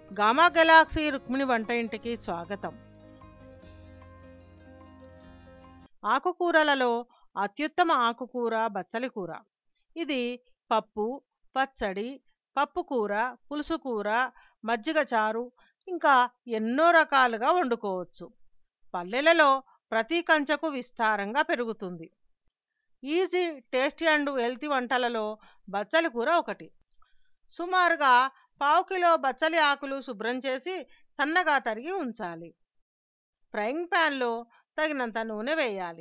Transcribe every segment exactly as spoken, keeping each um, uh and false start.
Gamma Galaxy Rukmini వంట ఇంటికి స్వాగతం. ఆకుకూరలలో అత్యుత్తమ ఆకుకూర బచ్చలి కూర. ఇది పప్పు, పచ్చడి, పప్పుకూర, పులుసుకూర, మజ్జిగ చారు ఇంకా ఎన్నో రకాలుగా వండుకోవచ్చు. పల్లెలలో ప్రతి కంచెకు విస్తారంగా పెరుగుతుంది. ఈజీ, టేస్టీ అండ్ హెల్తీ వంటలలో బచ్చలి కూర ఒకటి. సుమారుగా పావు కిలో బచ్చలి ఆకులు శుభ్రం చేసి సన్నగా తరిగి ఉంచాలి. ఫ్రైయింగ్ ప్యాన్లో తగినంత నూనె వేయాలి.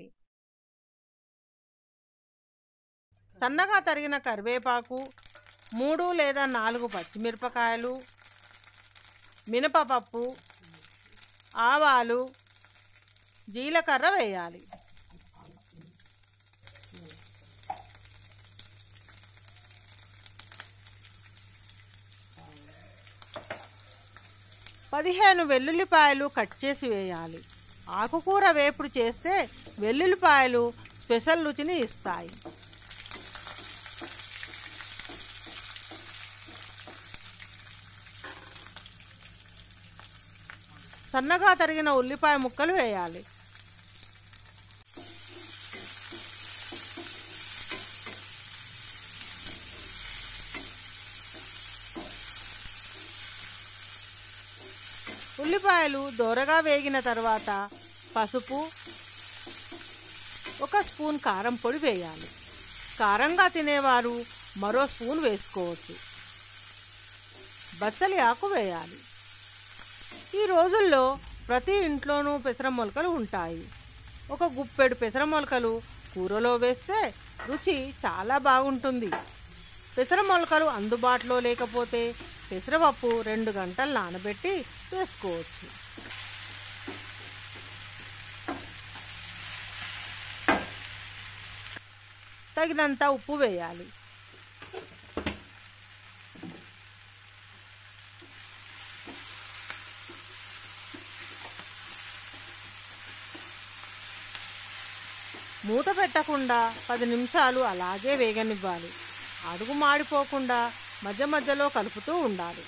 సన్నగా తరిగిన కరివేపాకు, మూడు లేదా నాలుగు పచ్చిమిరపకాయలు, మినపప్పు, ఆవాలు, జీలకర్ర వేయాలి. పదిహేను వెల్లుల్లిపాయలు కట్ చేసి వేయాలి. ఆకుకూర వేపుడు చేస్తే వెల్లుల్లిపాయలు స్పెషల్ రుచిని ఇస్తాయి. సన్నగా తరిగిన ఉల్లిపాయ ముక్కలు వేయాలి. ఉల్లిపాయలు దోరగా వేగిన తర్వాత పసుపు, ఒక స్పూన్ కారం పొడి వేయాలి. కారంగా తినేవారు మరో స్పూన్ వేసుకోవచ్చు. బచ్చలి ఆకు వేయాలి. ఈ రోజుల్లో ప్రతి ఇంట్లోనూ పెసర మొలకలు ఉంటాయి. ఒక గుప్పెడు పెసర మొలకలు కూరలో వేస్తే రుచి చాలా బాగుంటుంది. పెసర మొలకలు అందుబాటులో లేకపోతే పెసరపప్పు రెండు గంటలు నానబెట్టి వేసుకోవచ్చు. తగినంత ఉప్పు వేయాలి. మూత పెట్టకుండా పది నిమిషాలు అలాగే వేగనివ్వాలి. అడుగు మాడిపోకుండా మధ్య మధ్యలో కలుపుతూ ఉండాలి.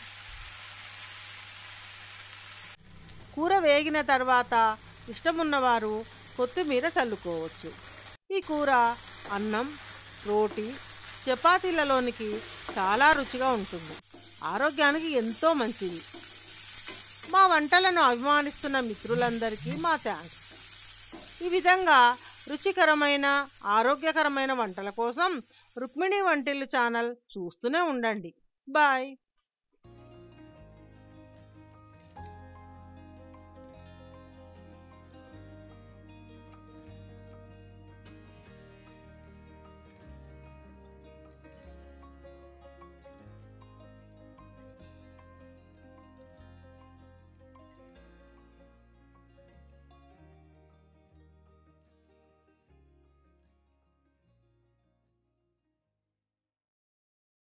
కూర వేగిన తర్వాత ఇష్టమున్నవారు కొత్తిమీర చల్లుకోవచ్చు. ఈ కూర అన్నం, రోటీ, చపాతీలలోనికి చాలా రుచిగా ఉంటుంది. ఆరోగ్యానికి ఎంతో మంచిది. మా వంటలను అభిమానిస్తున్న మిత్రులందరికీ మా థ్యాంక్స్. ఈ విధంగా రుచికరమైన, ఆరోగ్యకరమైన వంటల కోసం రుక్మిణి వంటిల్లు ఛానల్ చూస్తూనే ఉండండి. బాయ్.